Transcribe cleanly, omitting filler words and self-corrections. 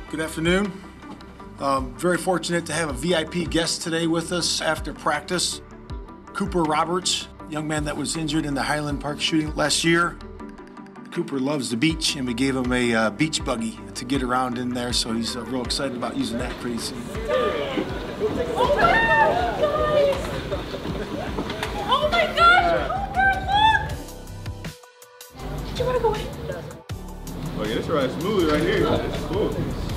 Good afternoon. Very fortunate to have a VIP guest today with us after practice. Cooper Roberts, young man that was injured in the Highland Park shooting last year. Cooper loves the beach, and we gave him a beach buggy to get around in there, so he's real excited about using that pretty soon. Oh my gosh, guys! Oh my gosh, Cooper, look! Did you want to go in? Oh yeah, this ride's smooth right here. Cool.